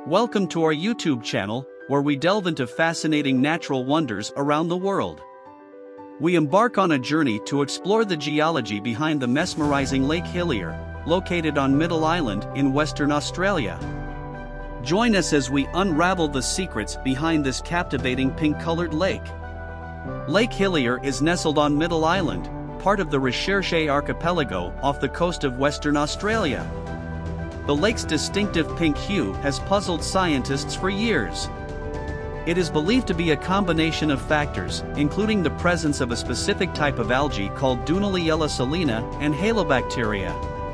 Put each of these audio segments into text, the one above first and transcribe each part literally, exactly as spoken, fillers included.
Welcome to our YouTube channel, where we delve into fascinating natural wonders around the world. We embark on a journey to explore the geology behind the mesmerizing Lake Hillier, located on Middle Island in Western Australia. Join us as we unravel the secrets behind this captivating pink-colored lake. Lake Hillier is nestled on Middle Island, part of the Recherche archipelago off the coast of Western Australia. The lake's distinctive pink hue has puzzled scientists for years. It is believed to be a combination of factors, including the presence of a specific type of algae called Dunaliella salina and halobacteria.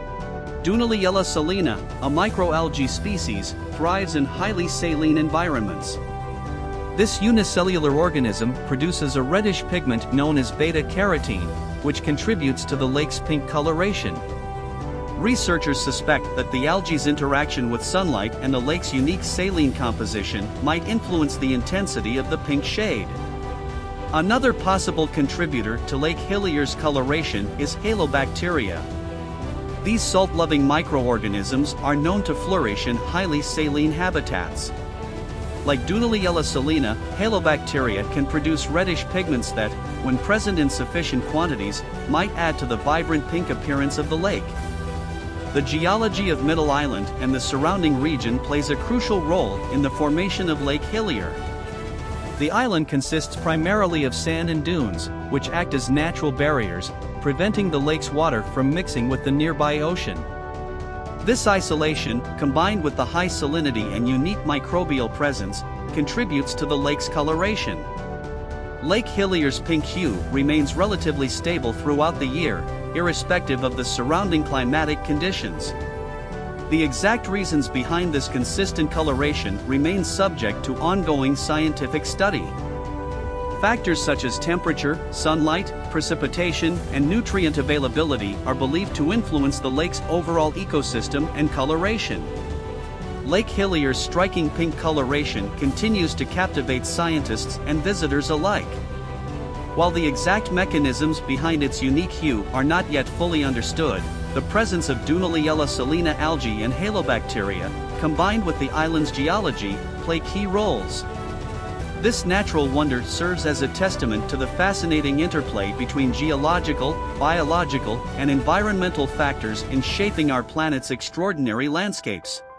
Dunaliella salina, a microalgae species, thrives in highly saline environments. This unicellular organism produces a reddish pigment known as beta-carotene, which contributes to the lake's pink coloration. Researchers suspect that the algae's interaction with sunlight and the lake's unique saline composition might influence the intensity of the pink shade. Another possible contributor to Lake Hillier's coloration is halobacteria. These salt-loving microorganisms are known to flourish in highly saline habitats. Like Dunaliella salina, halobacteria can produce reddish pigments that, when present in sufficient quantities, might add to the vibrant pink appearance of the lake. The geology of Middle Island and the surrounding region plays a crucial role in the formation of Lake Hillier. The island consists primarily of sand and dunes, which act as natural barriers, preventing the lake's water from mixing with the nearby ocean. This isolation, combined with the high salinity and unique microbial presence, contributes to the lake's coloration. Lake Hillier's pink hue remains relatively stable throughout the year, irrespective of the surrounding climatic conditions. The exact reasons behind this consistent coloration remain subject to ongoing scientific study. Factors such as temperature, sunlight, precipitation, and nutrient availability are believed to influence the lake's overall ecosystem and coloration. Lake Hillier's striking pink coloration continues to captivate scientists and visitors alike. While the exact mechanisms behind its unique hue are not yet fully understood, the presence of Dunaliella salina algae and halobacteria, combined with the island's geology, play key roles. This natural wonder serves as a testament to the fascinating interplay between geological, biological, and environmental factors in shaping our planet's extraordinary landscapes.